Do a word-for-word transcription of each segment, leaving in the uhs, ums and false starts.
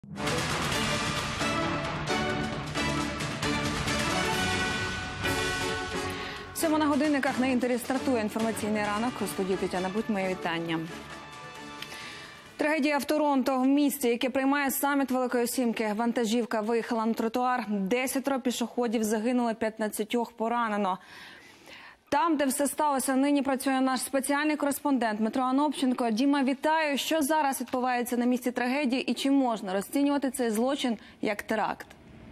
Сьома на годинниках на Інтері стартує інформаційний ранок. У студії Тетяна Будь, моє вітання. Трагедія в Торонто. В місті, яке приймає саміт Великої Сімки, вантажівка виїхала на тротуар. Десятеро пішоходів загинули, п'ятнадцятьох поранено. Там, де все сталося, нині працює наш спеціальний кореспондент Дмитро Анопченко. Діма, вітаю. Що зараз відбувається на місці трагедії і чи можна розцінювати цей злочин як теракт?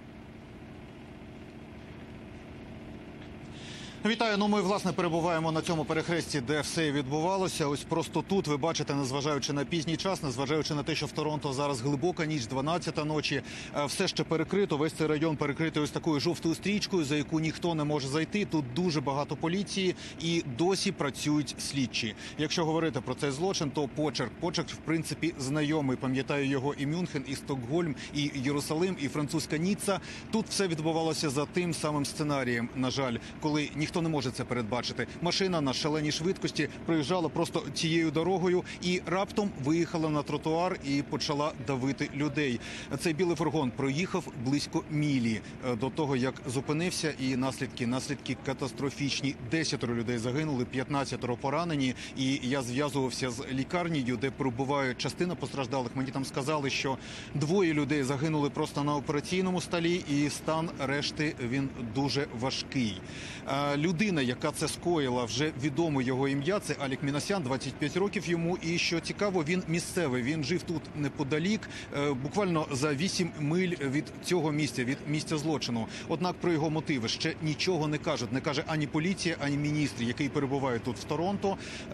Вітаю. Ну, ми, власне, перебуваємо на цьому перехресті, де все відбувалося. Ось просто тут, ви бачите, незважаючи на пізній час, незважаючи на те, що в Торонто зараз глибока ніч, дванадцята ночі, все ще перекрито. Весь цей район перекритий ось такою жовтою стрічкою, за яку ніхто не може зайти. Тут дуже багато поліції і досі працюють слідчі. Якщо говорити про цей злочин, то почерк. Почерк, в принципі, знайомий. Пам'ятаю його і Мюнхен, і Стокгольм, і Єрусалим, і французька Ніцца. Тут все відбувалося за тим самим сценарієм, на жаль, коли ніхто не може це передбачити. Машина на шаленій швидкості проїжджала просто цією дорогою і раптом виїхала на тротуар і почала давити людей. Цей білий фургон проїхав близько мілі до того, як зупинився, і наслідки, наслідки катастрофічні. Десятеро людей загинули, п'ятнадцятеро поранені. І я зв'язувався з лікарнею, де перебуває частина постраждалих. Мені там сказали, що двоє людей загинули просто на операційному столі, і стан решти, він дуже важкий. Людина, яка це скоїла, вже відомо його ім'я, це Алік Мінасян, двадцять п'ять років йому. І що цікаво, він місцевий, він жив тут неподалік, буквально за вісім миль від цього місця, від місця злочину. Однак про його мотиви ще нічого не кажуть. Не каже ані поліція, ані міністр, який перебуває тут в Торонто.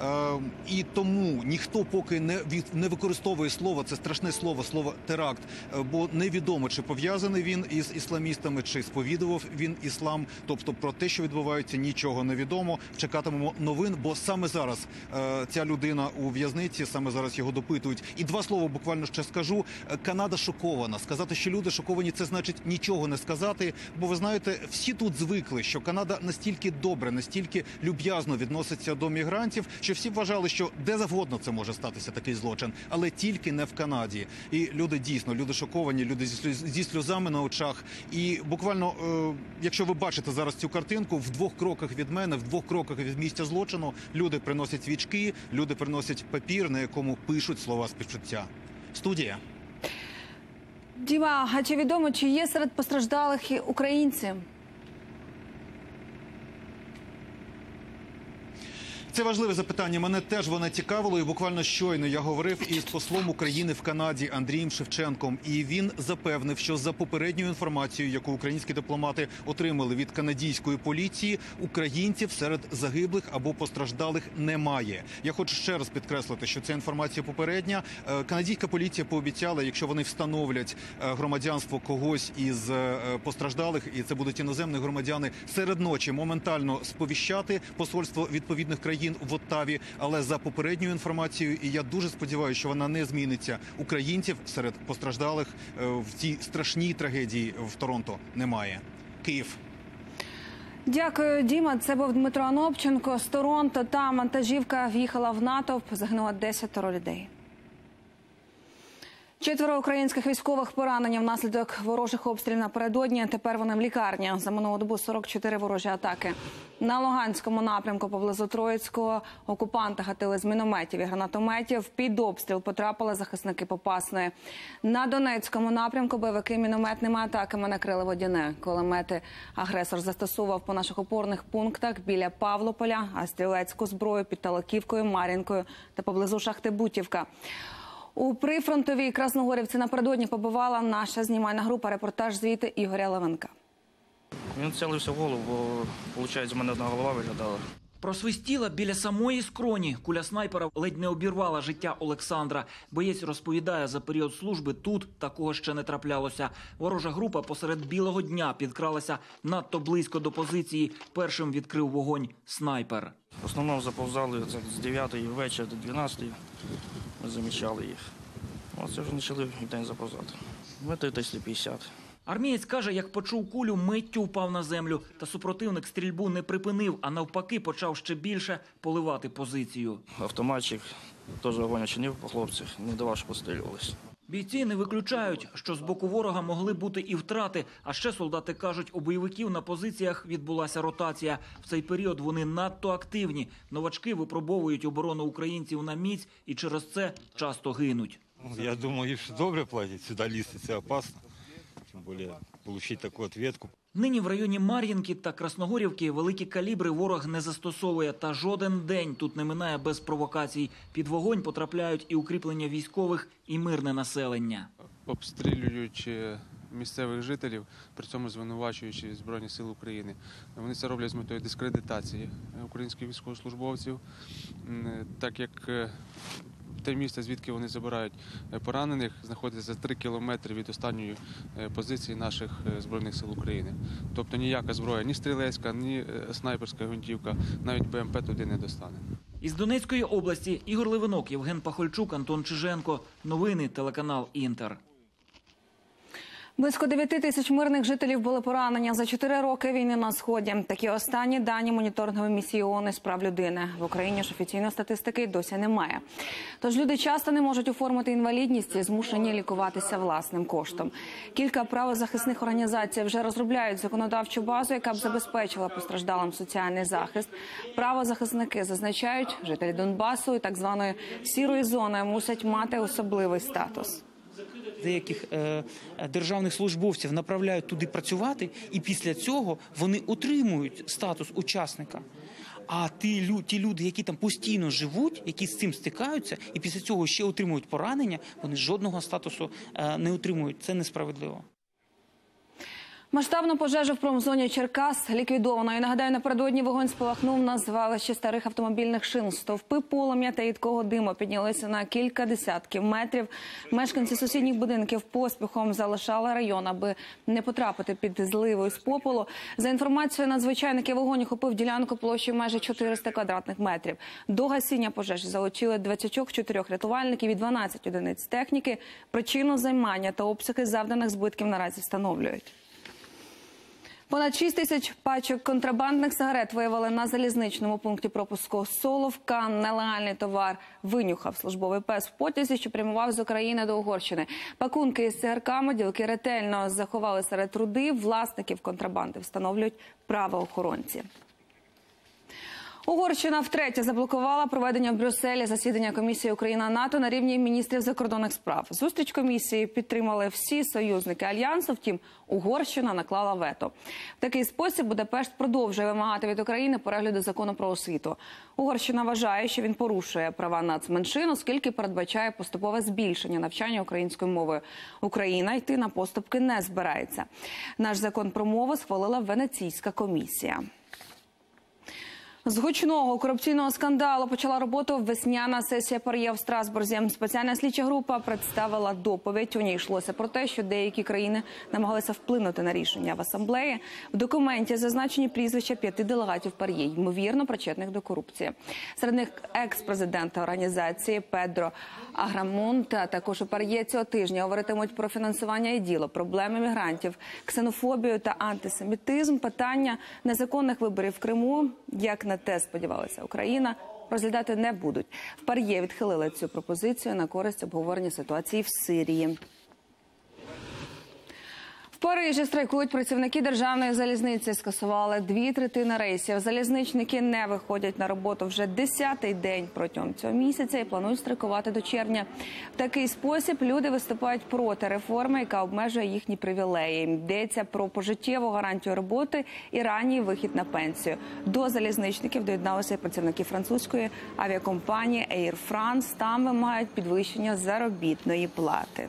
І тому ніхто поки не, від, не використовує слово, це страшне слово, слово теракт, бо невідомо, чи пов'язаний він із ісламістами, чи сповідував він іслам. Тобто про те, що відбувається, нічого не відомо. Чекатимемо новин, бо саме зараз е, ця людина у в'язниці, саме зараз його допитують. І два слова буквально ще скажу. Канада шокована. Сказати, що люди шоковані, це значить нічого не сказати. Бо ви знаєте, всі тут звикли, що Канада настільки добре, настільки люб'язно відноситься до мігрантів, що всі вважали, що де завгодно це може статися такий злочин. Але тільки не в Канаді. І люди дійсно, люди шоковані, люди зі, зі сльозами на очах. І буквально, е, якщо ви бачите зараз цю картинку, в двох кроках від мене, в двох кроках від місця злочину, люди приносять свічки, люди приносять папір, на якому пишуть слова співчуття. Студія. Діма, а чи відомо, чи є серед постраждалих і українці? Це важливе запитання. Мене теж воно цікавило. І буквально щойно я говорив із послом України в Канаді Андрієм Шевченком. І він запевнив, що за попередньою інформацією, яку українські дипломати отримали від канадійської поліції, українців серед загиблих або постраждалих немає. Я хочу ще раз підкреслити, що ця інформація попередня. Канадійська поліція пообіцяла, якщо вони встановлять громадянство когось із постраждалих, і це будуть іноземні громадяни, серед ночі моментально сповіщати посольство відповідних країн в Оттаві, але за попередньою інформацією, і я дуже сподіваюся, що вона не зміниться, українців серед постраждалих в цій страшній трагедії в Торонто немає. Київ. Дякую, Діма. Це був Дмитро Анопченко. З Торонто там вантажівка в'їхала в натовп, загинуло десятеро людей. Четверо українських військових поранені внаслідок ворожих обстрілів напередодні. Тепер вони в лікарні. За минулу добу сорок чотири ворожі атаки. На Луганському напрямку поблизу Троїцького окупанти гатили з мінометів і гранатометів. Під обстріл потрапили захисники Попасної. На Донецькому напрямку бойовики мінометними атаками накрили Водяне. Кулемети агресор застосував по наших опорних пунктах біля Павлополя, а стрілецьку зброю під Талаківкою, Мар'їнкою та поблизу шахти Бутівка. У прифронтовій Красногорівці напередодні побувала наша знімальна група. Репортаж звідти Ігоря Левенка. Він цілився в голову, бо, виходить, з мене одна голова виглядала. Просвистіла біля самої скроні. Куля снайпера ледь не обірвала життя Олександра. Боєць розповідає, за період служби тут такого ще не траплялося. Ворожа група посеред білого дня підкралася надто близько до позиції. Першим відкрив вогонь снайпер. В основному заповзали з дев'ятої вечора до дванадцятої. Ми замічали їх. Оце вже почали в день заповзати. Метр триста п'ятдесят. Армієць каже, як почув кулю, миттю впав на землю. Та супротивник стрільбу не припинив, а навпаки почав ще більше поливати позицію. Автоматчик теж огонь очинив по хлопцях, не давав, щоб пострілювалися. Бійці не виключають, що з боку ворога могли бути і втрати. А ще солдати кажуть, у бойовиків на позиціях відбулася ротація. В цей період вони надто активні. Новачки випробовують оборону українців на міць і через це часто гинуть. Я думаю, що добре платять. Сюди лізти це опасно. Тим більше отримати таку відповідку. Нині в районі Мар'їнки та Красногорівки великі калібри ворог не застосовує. Та жоден день тут не минає без провокацій. Під вогонь потрапляють і укріплення військових, і мирне населення. Обстрілюючи місцевих жителів, при цьому звинувачуючи Збройні Сили України. Вони це роблять з метою дискредитації українських військовослужбовців, так як те місце, звідки вони забирають поранених, знаходиться за три кілометри від останньої позиції наших Збройних Сил України. Тобто ніяка зброя, ні стрілецька, ні снайперська гвинтівка, навіть Б М П туди не достане. Із Донецької області Ігор Левинок, Євген Пахольчук, Антон Чиженко. Новини, телеканал «Інтер». Близько дев'яти тисяч мирних жителів були поранені за чотири роки війни на Сході. Такі останні дані моніторингової місії ООН із прав людини. В Україні ж офіційної статистики досі немає. Тож люди часто не можуть оформити інвалідність і змушені лікуватися власним коштом. Кілька правозахисних організацій вже розробляють законодавчу базу, яка б забезпечила постраждалим соціальний захист. Правозахисники зазначають, жителі Донбасу і так званої сірої зони мусять мати особливий статус. Деяких е, державних службовців направляють туди працювати, і після цього вони отримують статус учасника. А ті, лю, ті люди, які там постійно живуть, які з цим стикаються, і після цього ще отримують поранення, вони жодного статусу е, не отримують. Це несправедливо. Масштабну пожежу в промзоні Черкас ліквідовано. І, нагадаю, напередодні вогонь спалахнув на звалищі старих автомобільних шин. Стовпи полум'я та їдкого диму піднялися на кілька десятків метрів. Мешканці сусідніх будинків поспіхом залишали район, аби не потрапити під зливою з попелу. За інформацією надзвичайників, вогонь охопив ділянку площею майже чотириста квадратних метрів. До гасіння пожежі залучили двадцять чотири рятувальників і дванадцять одиниць техніки. Причину займання та обсяги завданих збитків наразі встановлюють. Понад шість тисяч пачок контрабандних сигарет виявили на залізничному пункті пропуску Соловка. Нелегальний товар винюхав службовий пес в потязі, що прямував з України до Угорщини. Пакунки із цигарками ділки ретельно заховали серед руди. Власників контрабанди встановлюють правоохоронці. Угорщина втретє заблокувала проведення в Брюсселі засідання комісії Україна-НАТО на рівні міністрів закордонних справ. Зустріч комісії підтримали всі союзники Альянсу, втім Угорщина наклала вето. В такий спосіб Будапешт продовжує вимагати від України перегляду закону про освіту. Угорщина вважає, що він порушує права нацменшин, оскільки передбачає поступове збільшення навчання українською мовою. Україна йти на поступки не збирається. Наш закон про мову схвалила Венеційська комісія. З гучного корупційного скандалу почала роботу весняна сесія ПАРЄ в Страсбурзі. Спеціальна слідча група представила доповідь. У ній йшлося про те, що деякі країни намагалися вплинути на рішення в асамблеї. В документі зазначені прізвища п'яти делегатів ПАРЄ, ймовірно причетних до корупції. Серед них екс-президента організації Педро Аграмонт. А також у ПАРЄ цього тижня говоритимуть про фінансування іділу, проблеми мігрантів, ксенофобію та антисемітизм, питання незаконних виборів в Криму, як на те сподівалася Україна, розглядати не будуть. В ПАРЄ відхилили цю пропозицію на користь обговорення ситуації в Сирії. В Парижі страйкують працівники державної залізниці. Скасували дві третини рейсів. Залізничники не виходять на роботу вже десятий день протягом цього місяця і планують страйкувати до червня. В такий спосіб люди виступають проти реформи, яка обмежує їхні привілеї. Йдеться про пожиттєву гарантію роботи і ранній вихід на пенсію. До залізничників доєдналися і працівники французької авіакомпанії Air France. Там вимагають підвищення заробітної плати.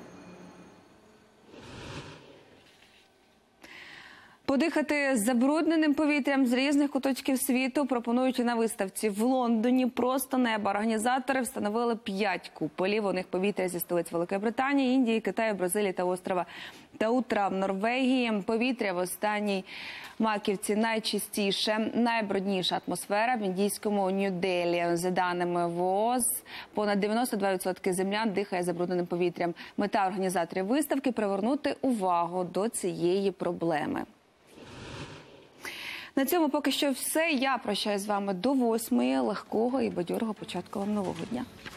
Подихати забрудненим повітрям з різних куточків світу пропонують і на виставці в Лондоні. Просто неба. Організатори встановили п'ять куполів. У них повітря зі столиць Великої Британії, Індії, Китаю, Бразилії та острова Таутра в Норвегії. Повітря в останній Маківці найчистіше, найбрудніша атмосфера в індійському Нью-Делі. За даними ВООЗ, понад дев'яносто два відсотки землян дихає забрудненим повітрям. Мета організаторів виставки – привернути увагу до цієї проблеми. На цьому поки що все. Я прощаюсь з вами до восьмої. Легкого і бадьорого початку вам нового дня.